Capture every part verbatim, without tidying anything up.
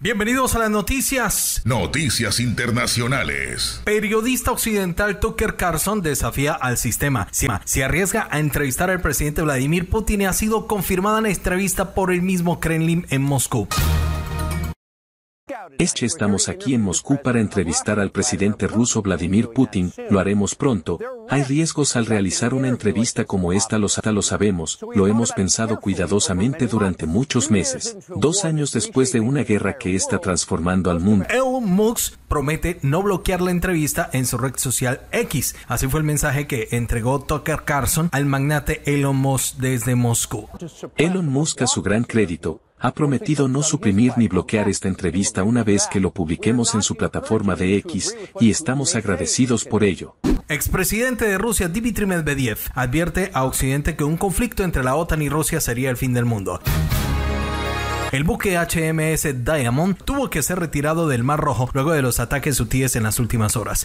Bienvenidos a las noticias. Noticias internacionales. Periodista occidental Tucker Carlson desafía al sistema. Se arriesga a entrevistar al presidente Vladimir Putin y ha sido confirmada en entrevista por el mismo Kremlin en Moscú. Este estamos aquí en Moscú para entrevistar al presidente ruso Vladimir Putin, lo haremos pronto. Hay riesgos al realizar una entrevista como esta, lo, lo sabemos, lo hemos pensado cuidadosamente durante muchos meses, dos años después de una guerra que está transformando al mundo. Elon Musk promete no bloquear la entrevista en su red social X. Así fue el mensaje que entregó Tucker Carlson al magnate Elon Musk desde Moscú. Elon Musk, a su gran crédito, ha prometido no suprimir ni bloquear esta entrevista una vez que lo publiquemos en su plataforma de X, y estamos agradecidos por ello. Expresidente de Rusia Dmitry Medvedev advierte a Occidente que un conflicto entre la OTAN y Rusia sería el fin del mundo. El buque H M S Diamond tuvo que ser retirado del Mar Rojo luego de los ataques hutíes en las últimas horas.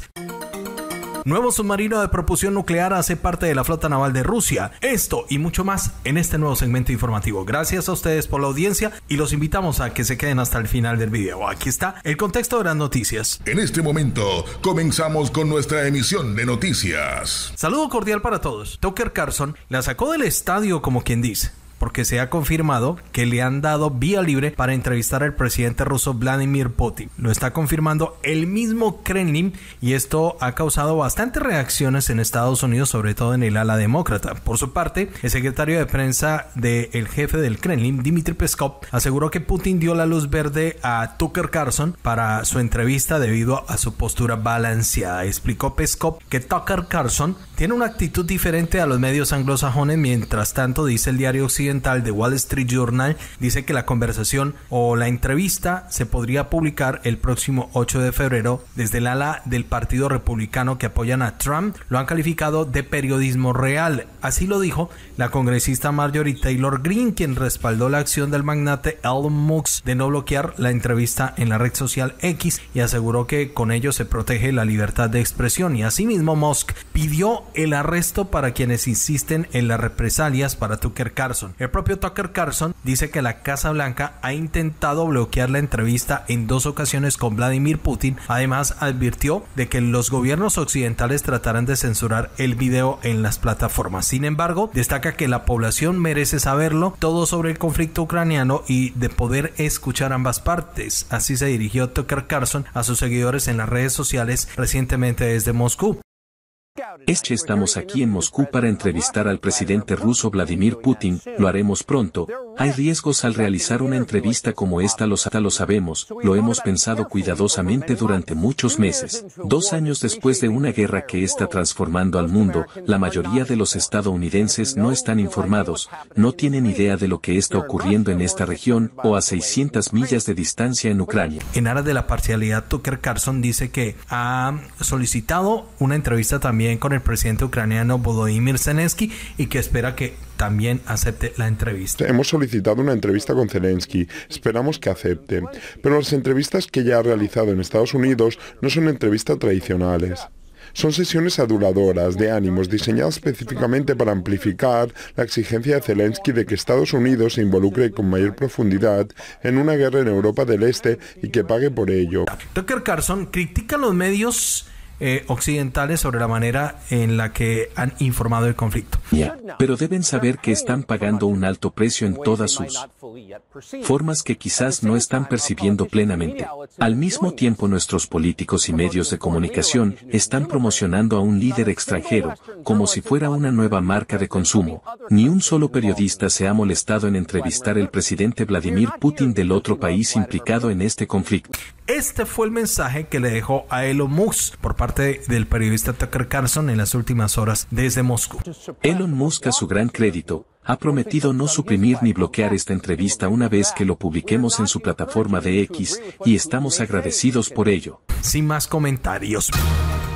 Nuevo submarino de propulsión nuclear hace parte de la flota naval de Rusia. Esto y mucho más en este nuevo segmento informativo. Gracias a ustedes por la audiencia y los invitamos a que se queden hasta el final del video. Aquí está el contexto de las noticias. En este momento comenzamos con nuestra emisión de noticias. Saludo cordial para todos. Tucker Carlson la sacó del estadio, como quien dice, porque se ha confirmado que le han dado vía libre para entrevistar al presidente ruso Vladimir Putin. Lo está confirmando el mismo Kremlin y esto ha causado bastantes reacciones en Estados Unidos, sobre todo en el ala demócrata. Por su parte, el secretario de prensa del jefe del Kremlin, Dmitry Peskov, aseguró que Putin dio la luz verde a Tucker Carlson para su entrevista debido a su postura balanceada. Explicó Peskov que Tucker Carlson tiene una actitud diferente a los medios anglosajones. Mientras tanto, dice el diario occidental de Wall Street Journal, dice que la conversación o la entrevista se podría publicar el próximo ocho de febrero. Desde el ala del Partido Republicano que apoyan a Trump lo han calificado de periodismo real. Así lo dijo la congresista Marjorie Taylor Greene, quien respaldó la acción del magnate Elon Musk de no bloquear la entrevista en la red social X y aseguró que con ello se protege la libertad de expresión. Y asimismo Musk pidió el arresto para quienes insisten en las represalias para Tucker Carlson. El propio Tucker Carlson dice que la Casa Blanca ha intentado bloquear la entrevista en dos ocasiones con Vladimir Putin. Además, advirtió de que los gobiernos occidentales tratarán de censurar el video en las plataformas. Sin embargo, destaca que la población merece saberlo todo sobre el conflicto ucraniano y de poder escuchar ambas partes. Así se dirigió Tucker Carlson a sus seguidores en las redes sociales recientemente desde Moscú. Este estamos aquí en Moscú para entrevistar al presidente ruso Vladimir Putin, lo haremos pronto. Hay riesgos al realizar una entrevista como esta, lo, lo sabemos, lo hemos pensado cuidadosamente durante muchos meses, dos años después de una guerra que está transformando al mundo. La mayoría de los estadounidenses no están informados, no tienen idea de lo que está ocurriendo en esta región o a seiscientas millas de distancia en Ucrania. En aras de la parcialidad, Tucker Carlson dice que ha solicitado una entrevista también con el presidente ucraniano Volodymyr Zelensky y que espera que también acepte la entrevista. Hemos solicitado una entrevista con Zelensky, esperamos que acepte, pero las entrevistas que ya ha realizado en Estados Unidos no son entrevistas tradicionales. Son sesiones aduladoras de ánimos diseñadas específicamente para amplificar la exigencia de Zelensky de que Estados Unidos se involucre con mayor profundidad en una guerra en Europa del Este y que pague por ello. Tucker Carlson critica a los medios Eh, occidentales sobre la manera en la que han informado el conflicto. Yeah. Pero deben saber que están pagando un alto precio en todas sus formas que quizás no están percibiendo plenamente. Al mismo tiempo, nuestros políticos y medios de comunicación están promocionando a un líder extranjero como si fuera una nueva marca de consumo. Ni un solo periodista se ha molestado en entrevistar al presidente Vladimir Putin del otro país implicado en este conflicto. Este fue el mensaje que le dejó a Elon Musk por parte del periodista Tucker Carlson en las últimas horas desde Moscú. Elon Musk, a su gran crédito, ha prometido no suprimir ni bloquear esta entrevista una vez que lo publiquemos en su plataforma de X, y estamos agradecidos por ello. Sin más comentarios.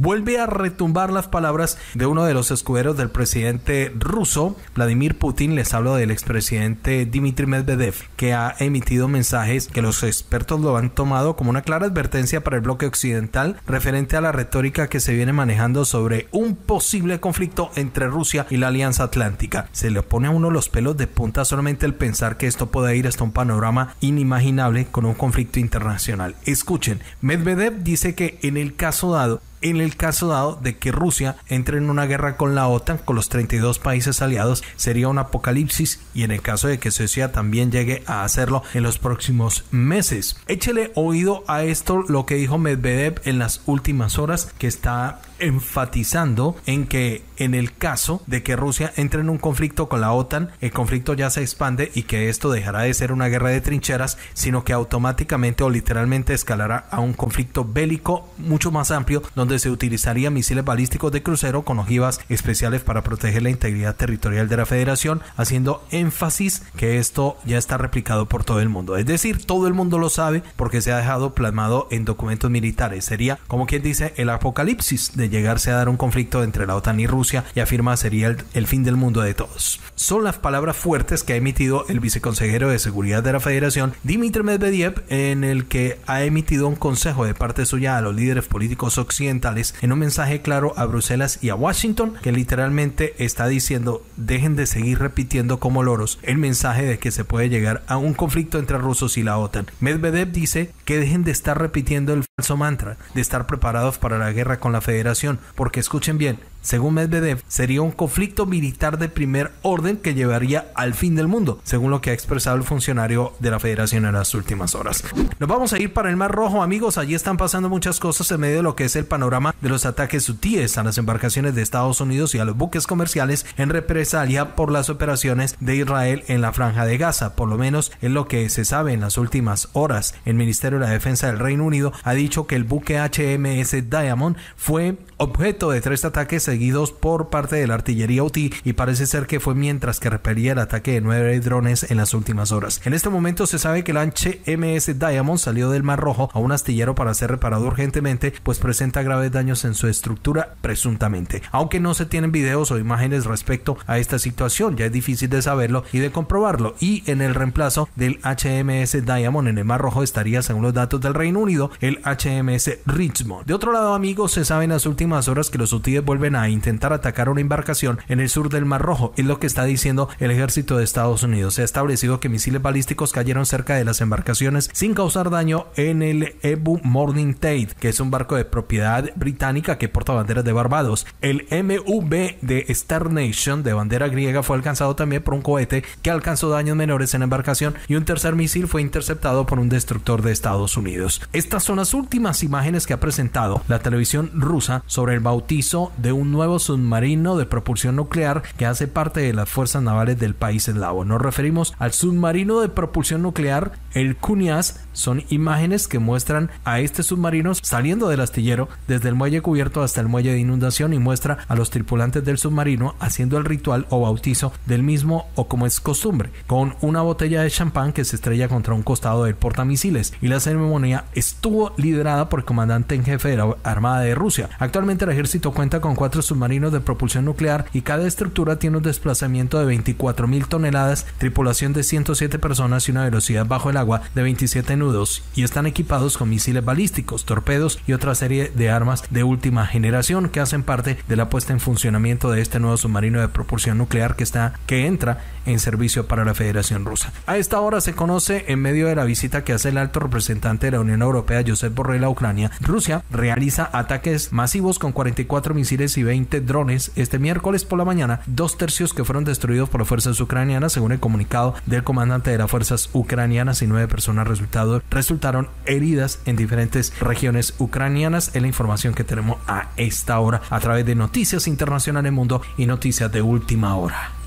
vuelve a retumbar las palabras de uno de los escuderos del presidente ruso, Vladimir Putin. Les hablo del expresidente Dmitry Medvedev, que ha emitido mensajes que los expertos lo han tomado como una clara advertencia para el bloque occidental referente a la retórica que se viene manejando sobre un posible conflicto entre Rusia y la Alianza Atlántica. Se le pone a uno los pelos de punta solamente el pensar que esto puede ir hasta un panorama inimaginable con un conflicto internacional. Escuchen, Medvedev dice que en el caso dado En el caso dado de que Rusia entre en una guerra con la OTAN, con los treinta y dos países aliados, sería un apocalipsis, y en el caso de que Suecia también llegue a hacerlo en los próximos meses. Échele oído a esto, lo que dijo Medvedev en las últimas horas, que está enfatizando en que en el caso de que Rusia entre en un conflicto con la OTAN, el conflicto ya se expande y que esto dejará de ser una guerra de trincheras, sino que automáticamente o literalmente escalará a un conflicto bélico mucho más amplio, donde se utilizarían misiles balísticos de crucero con ojivas especiales para proteger la integridad territorial de la Federación, haciendo énfasis que esto ya está replicado por todo el mundo. Es decir, todo el mundo lo sabe porque se ha dejado plasmado en documentos militares. Sería, como quien dice, el apocalipsis de llegarse a dar un conflicto entre la OTAN y Rusia, y afirma sería el, el fin del mundo de todos. Son las palabras fuertes que ha emitido el viceconsejero de Seguridad de la Federación, Dmitry Medvedev, en el que ha emitido un consejo de parte suya a los líderes políticos occidentales en un mensaje claro a Bruselas y a Washington, que literalmente está diciendo: dejen de seguir repitiendo como loros el mensaje de que se puede llegar a un conflicto entre rusos y la OTAN. Medvedev dice que dejen de estar repitiendo el falso mantra de estar preparados para la guerra con la Federación, porque escuchen bien, según Medvedev, sería un conflicto militar de primer orden que llevaría al fin del mundo, según lo que ha expresado el funcionario de la Federación en las últimas horas. Nos vamos a ir para el Mar Rojo, amigos. Allí están pasando muchas cosas en medio de lo que es el panorama de los ataques hutíes a las embarcaciones de Estados Unidos y a los buques comerciales en represalia por las operaciones de Israel en la Franja de Gaza. Por lo menos es lo que se sabe en las últimas horas. El Ministerio de la Defensa del Reino Unido ha dicho que el buque H M S Diamond fue objeto de tres ataques seguidos por parte de la artillería hutí, y parece ser que fue mientras que repelía el ataque de nueve drones en las últimas horas. En este momento se sabe que el H M S Diamond salió del Mar Rojo a un astillero para ser reparado urgentemente, pues presenta graves daños en su estructura presuntamente. Aunque no se tienen videos o imágenes respecto a esta situación, ya es difícil de saberlo y de comprobarlo. Y en el reemplazo del H M S Diamond en el Mar Rojo estaría, según los datos del Reino Unido, el H M S Richmond. De otro lado, amigos, se sabe en las últimas horas que los hutíes vuelven a intentar atacar una embarcación en el sur del Mar Rojo. Es lo que está diciendo el ejército de Estados Unidos. Se ha establecido que misiles balísticos cayeron cerca de las embarcaciones sin causar daño en el Ebu Morning Tide, que es un barco de propiedad británica que porta banderas de Barbados. El M V de Star Nation, de bandera griega, fue alcanzado también por un cohete que alcanzó daños menores en la embarcación, y un tercer misil fue interceptado por un destructor de Estados Unidos. Estas son las últimas imágenes que ha presentado la televisión rusa sobre el bautizo de un nuevo submarino de propulsión nuclear que hace parte de las fuerzas navales del país eslavo. Nos referimos al submarino de propulsión nuclear, el Kunyas. Son imágenes que muestran a este submarino saliendo del astillero desde el muelle cubierto hasta el muelle de inundación, y muestra a los tripulantes del submarino haciendo el ritual o bautizo del mismo, o como es costumbre, con una botella de champán que se estrella contra un costado del portamisiles, y la ceremonia estuvo liderada por el comandante en jefe de la Armada de Rusia. Actualmente el ejército cuenta con cuatro submarinos de propulsión nuclear, y cada estructura tiene un desplazamiento de veinticuatro mil toneladas, tripulación de ciento siete personas y una velocidad bajo el agua de veintisiete nudos, y están equipados con misiles balísticos, torpedos y otra serie de armas de última generación que hacen parte de la puesta en funcionamiento de este nuevo submarino de propulsión nuclear que está que entra en servicio para la Federación Rusa. A esta hora se conoce, en medio de la visita que hace el alto representante de la Unión Europea, Josep Borrell, a Ucrania, Rusia realiza ataques masivos con cuarenta y cuatro misiles y veinte drones este miércoles por la mañana, dos tercios que fueron destruidos por las fuerzas ucranianas, según el comunicado del comandante de las fuerzas ucranianas, y nueve personas resultado, resultaron heridas en diferentes regiones ucranianas. Es la información que tenemos a esta hora a través de Noticias Internacionales Mundo y Noticias de Última Hora.